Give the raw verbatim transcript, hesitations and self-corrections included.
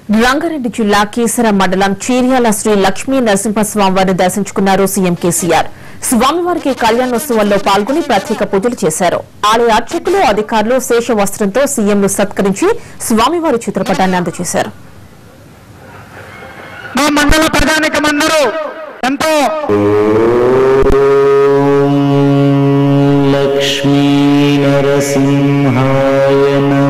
రంగారెడ్డి జిల్లా కీసర మండలం చీర్యాల శ్రీ లక్ష్మీ నరసింహస్వామి వారిని దర్శించుకున్నారు సీఎం కేసీఆర్. స్వామివారికి కళ్యాణోత్సవంలో పాల్గొని ప్రత్యేక పూజలు చేశారు. ఆలయ అర్చకులు, అధికారులు శేష వస్త్రంతో సీఎంను సత్కరించి స్వామివారి చిత్రపటాన్ని అందజేశారు. మా మండల ప్రజానికమందరూ ఎంతో లక్ష్మీ నరసింహాయ నమః.